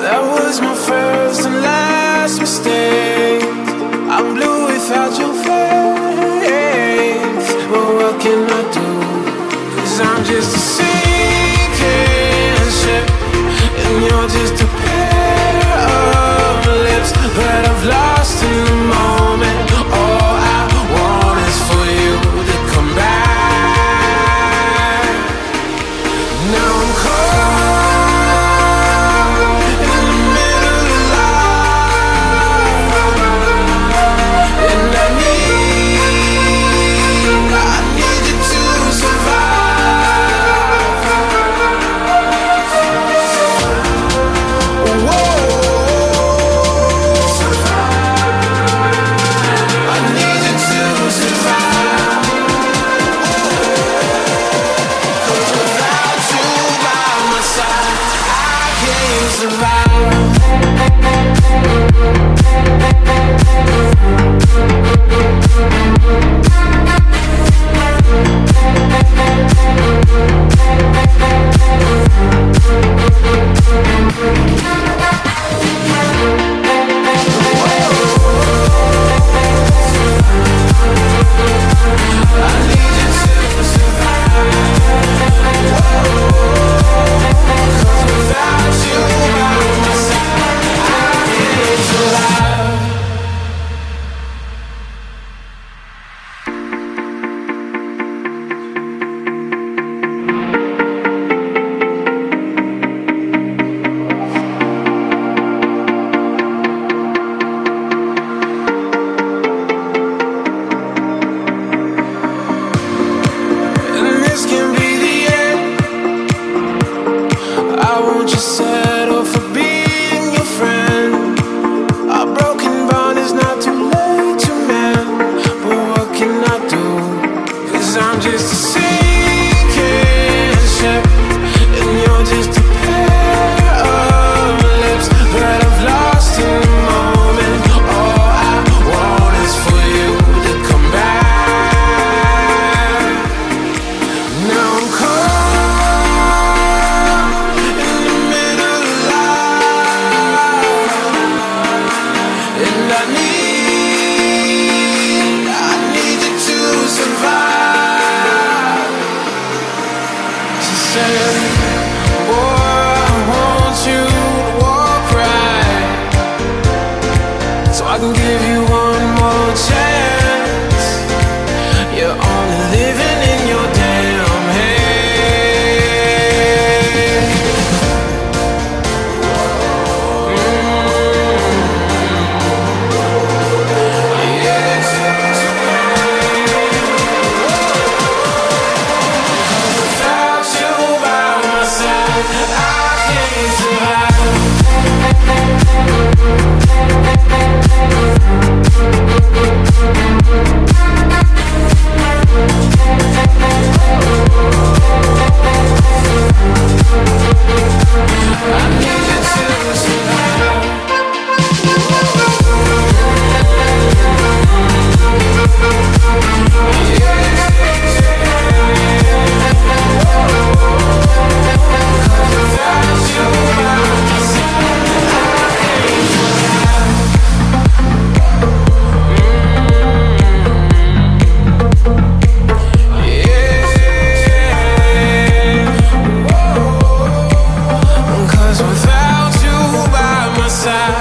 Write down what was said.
That was my first and last mistake. I'm blue without your faith. But what can I do? 'Cause I'm just a sinking ship, and you're just a pair of lips that I've lost in the moment. All I want is for you to come back. Now I'm caught in the middle of life, and I need you to survive. Whoa, I need you to survive. 'Cause without you by my side, I can't survive. I need you to survive. 'Cause without you by my side, I can't survive. And this can be the end. I won't just settle for being your friend. Our broken bond is not too late to mend. But what can I do? 'Cause I'm just a sinking ship, and you're just a pair of lips that I've lost in the moment. All I want is for you to come back. Now I'm caught in the middle of life, and I need you to survive. She said, boy, I want you to walk right, so I can give you one more chance. You're only living in your damn head. Without you by my side, I can't survive. I need you to survive. Without you by my side, I can't survive. Yeah. 'Cause without you by my side,